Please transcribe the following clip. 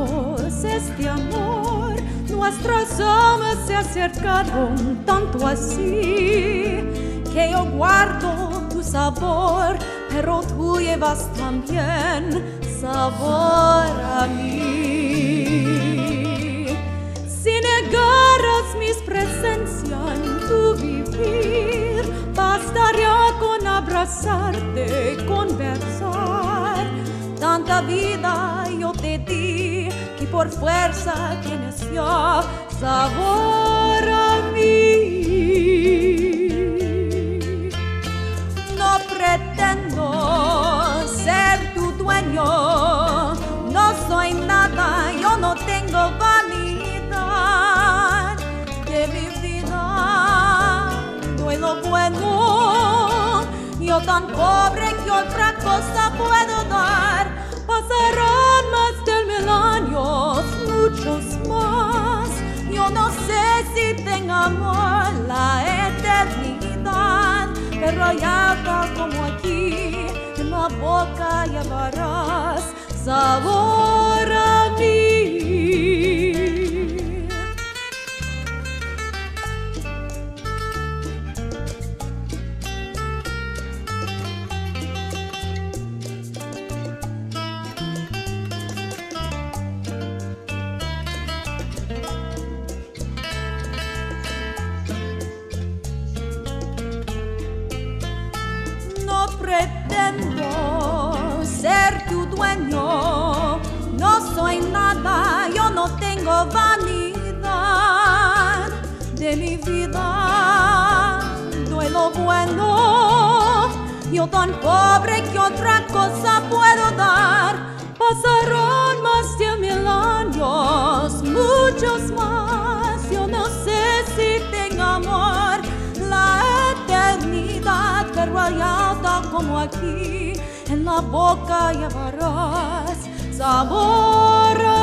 años este amor, nuestras almas se acercaron tanto así, que yo guardo tu sabor, pero tú llevas también sabor a mí. Si negaras mis presencia en tu vivir, bastaría con abrazarte y conversar. Tanta vida yo te di, que por fuerza tienes ya sabor a mí. No pretendo ser tu dueño, no soy nada, yo no tengo vanidad. De mi vida doy lo bueno, yo tan pobre que otra cosa puedo dar. Pasarán más de 1000 años, muchos más. Yo no sé si tengo amor la eternidad, pero ya está como aquí, en la boca llevarás sabor a mí. No pretendo ser tu dueño, no soy nada, yo no tengo vanidad. De mi vida doy lo bueno, yo tan pobre que otra cosa puedo dar. Pasarán más de 1000 años, muchos más. Yo no sé si tengo amor la eternidad, pero allá está como aquí, en la boca llevarás sabor.